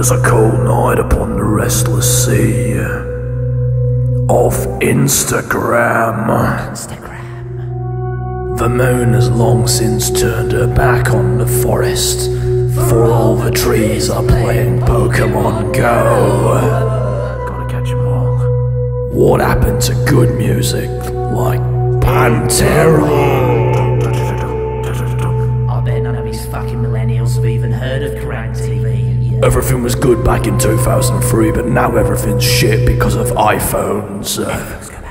was a cold night upon the restless sea of Instagram. The moon has long since turned her back on the forest, for all the trees are playing Pokemon Go. Gotta catch 'em all. What happened to good music like Pantera? I bet none of these fucking millennials have even heard of Kerrang TV. Everything was good back in 2003, but now everything's shit because of iPhones. Everything's gonna